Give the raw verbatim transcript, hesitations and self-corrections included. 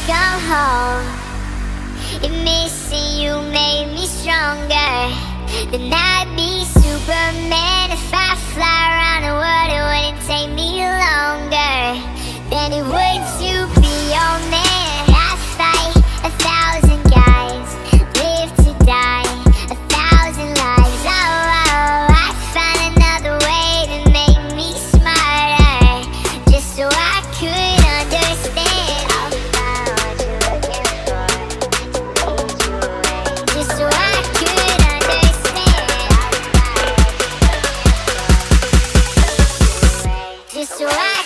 come home. If missing you made me stronger, then I'd be Superman. If I fly around the world, it wouldn't take me longer than it would to be your man. I fight a thousand guys, live to die a thousand lives. Oh, oh, I find another way to make me smarter, just so I could understand. I'll find what you're looking for, lead you away, just so I could understand. I'll find what you're looking for, lead you away, just so I